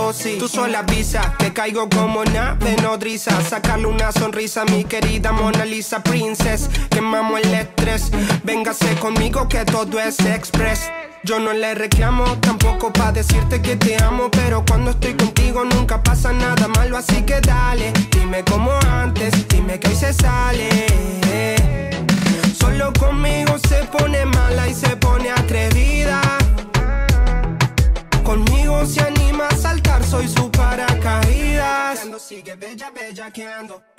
sí. Tú sola avisa que caigo como nave nodriza. Sacarle una sonrisa a mi querida Mona Lisa Princess. Quemamos el estrés, véngase conmigo que todo es express. Yo no le reclamo, tampoco pa' decirte que te amo, pero cuando estoy contigo nunca pasa nada malo, así que dale, dime como antes, dime que hoy se sale. Solo conmigo se pone mala y se pone atrevida. Conmigo se anima a saltar, soy su paracaídas. Sigue bella, bellaqueando.